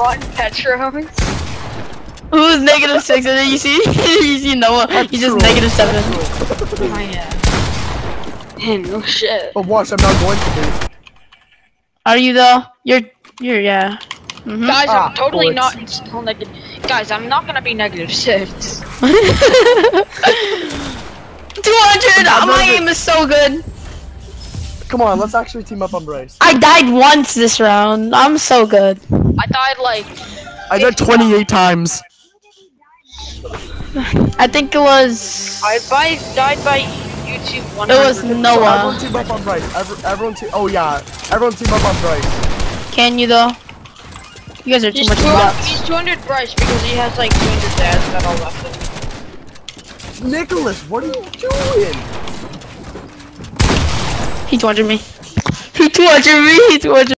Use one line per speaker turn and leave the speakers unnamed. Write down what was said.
Rotten Petros.
Who's -6? And then you see, you see Noah. He's just -7.
Oh yeah. Man, no shit.
But watch, I'm not going to be.
Are you though? You're yeah. Mm-hmm.
Guys, I'm totally
bullets.
not still negative. Guys, I'm not gonna be -6.
200! My aim is so good.
Come on, let's actually team up on Bryce.
I died once this round. I'm so good.
I died like.
I died 28 times.
I think it was.
I died by YouTube 100.
It was
So
Noah.
everyone team up on Bryce. Everyone team. Oh yeah, everyone team up on Bryce.
Can you though? You guys are too
He's
much
200,
nuts.
he's 200 Bryce because he has like 200 dads that all left him.
Nicholas, what are you doing?
He 200 me. He 200 me. He 200.